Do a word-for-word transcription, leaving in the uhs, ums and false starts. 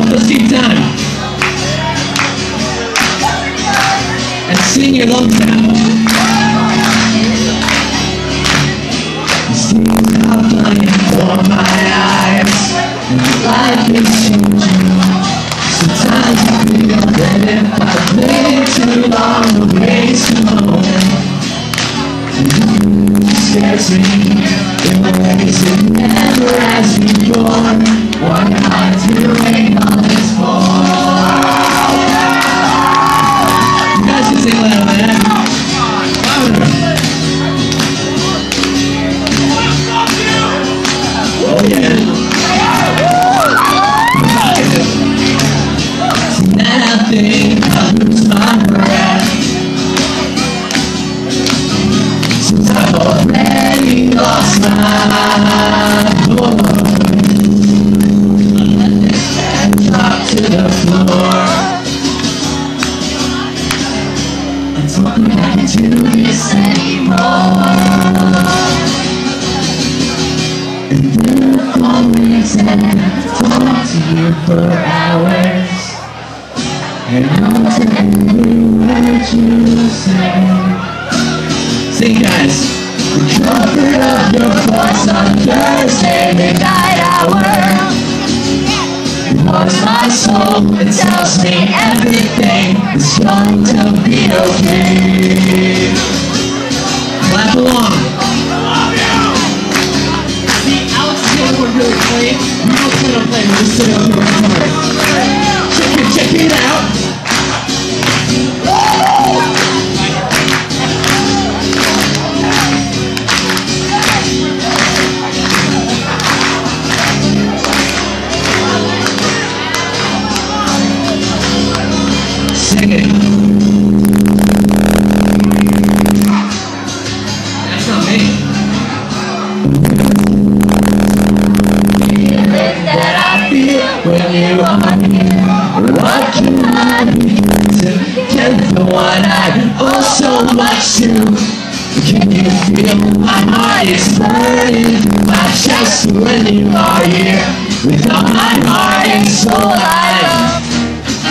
let's keep time. And sing your lungs out. These are playing for my eyes, and life is changing. Sometimes I feel that if I play too long, the waste a moment. And it scares me in ways it never has before. What am I doing all this for? You guys can sing loud, man. Oh yeah. Tonight I think I lose my breath, since I've already lost my voice. And drop to the floor. I don't think I can do this anymore. And then the phone rings and I talk to you for hours, and I'll tell you what you say. Sing, guys. The comfort of your voice on Thursday midnight hour. It warms my soul, it tells me everything is going to be okay. Clap along. We're really playing. We don't plan on playing. We're just sitting up here recording. Check it, check it out. Sing it. That's not me. When you are here, what can I do to get the one I owe so much to? Can you feel my heart is burning through my chest when you are here? With all my heart and soul I